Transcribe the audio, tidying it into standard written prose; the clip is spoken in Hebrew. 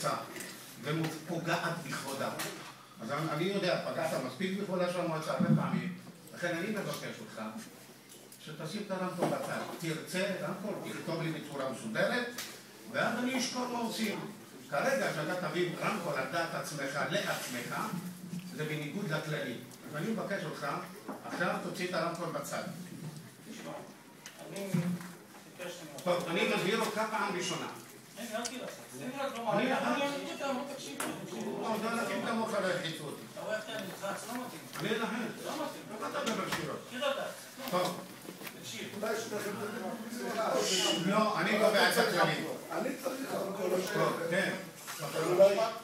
רוצה ופוגעת בכבודה. אז אני יודע, פגעת מספיק בכבודה של המועצה הרבה פעמים, לכן אני מבקש אותך שתשים את הרמקול בצד. תרצה רמקול, תכתוב לי בצורה מסודרת, ואז אני אשכור מה עושים. כרגע שאתה תביא רמקול על דעת עצמך לעצמך, זה בניגוד לכללי. אז אני מבקש אותך, עכשיו תוציא את הרמקול בצד. טוב, אני מזהיר אותך פעם ראשונה. אני רק לא מעלה, אני אגיד אותם, לא תקשיב. זה אנשים כמוך לא יחיצו אותי. אתה רואה איך אתה נלחץ, לא מתאים. אני אלחץ. לא מתאים. לא אתה מדבר שירות. תראה אותה. טוב. תקשיב. לא, אני לא בעצת כללי. אני צריך הרמקול. כן. אולי